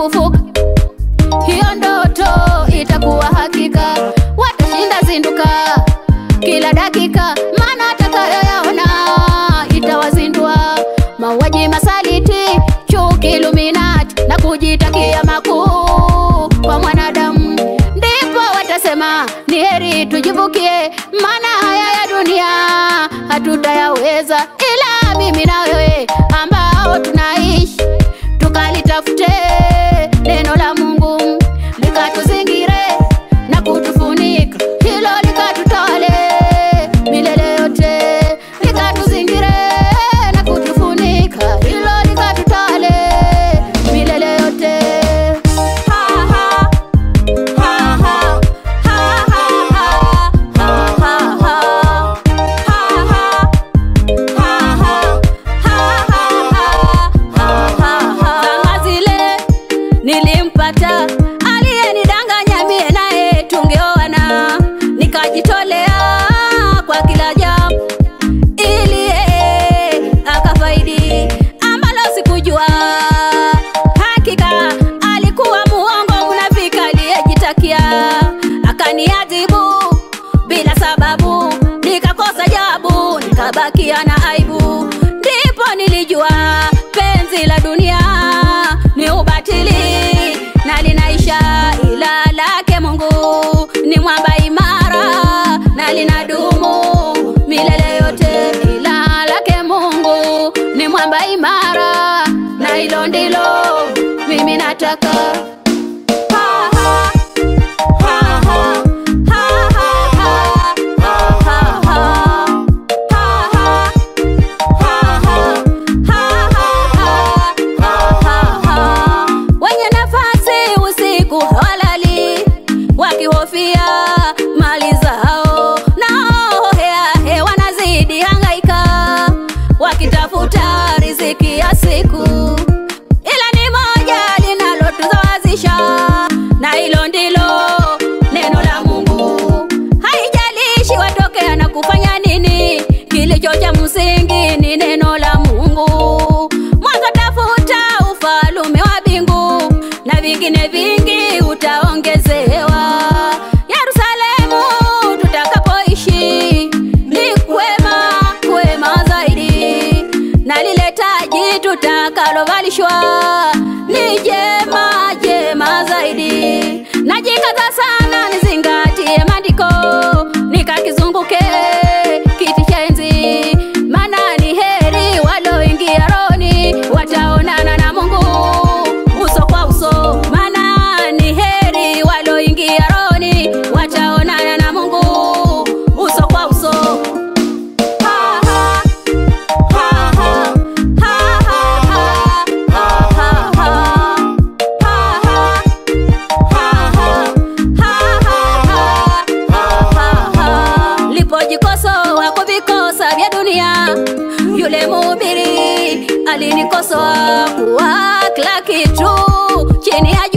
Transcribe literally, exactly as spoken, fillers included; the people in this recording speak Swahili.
kufufuka. Hiyo ndoto itakuwa hakika, watashinda zinduka kila dakika, maana atakayoyaona itawazindua. Mauaji, masaliti, chuki, Illuminati na kujitakia makuu kwa mwanadamu, ndipo watasema ni heri tujivukie, maana haya ya dunia hatutayaweza. Ila mimi na wewe ambao tunaishi, tukalitafute neno la Mungu likatuzingire na kutufunika, hilo likatutole milele yote, likatuzingire na kutufunika, hilo likatutole milele yote. Ha ha ha ha ha ha ha ha ha. Nilimpata aliyenidanganya mie naye tungeoana, nikajitolea kwa kila jambo ili yeye akafaidi, ambalo sikujua. Hakika alikuwa muongo, mnafiki aliyejitakia, akaniadhibu bila sababu, nikakosa jabu, nikabakia na aibu. Ndipo nilijua penzi la dunia ni ubatili na linaisha, ila lake Mungu ni mwamba imara na linadumu milele yote. Ila lake Mungu ni mwamba imara, na hilo ndilo mimi nataka. Wakihofia mali zao nao hea he wanazidi hangaika, wakitafuta riziki ya siku, ila ni moja linalotuzawazisha, na hilo ndilo neno la Mungu. Haijalishi watokea na kufanya nini, kilicho cha msingi ni neno la Mungu. Mwanzo tafuta ufalume wa mbingu, na vingine vingi utaongezewa. Yerusalemu tutakapoishi ni kwema, kwema zaidi, na lile taji tutakalovalishwa ni jema, jema zaidi. Najikaza sana nizingatie maandiko, nikakizunguke kiti cha enzi, maana ni heri waloingia rohoni, wataonana na Mungu uso kwa uso. Maana ni heri waloingia rohoni, wataonana na Mungu uso kwa uso. Ha ha ha ha ha ha ha ha. Lipojikosoa kwa vikosa vya dunia, yule mhubiri alinikosoa kwa kila kitu chini ya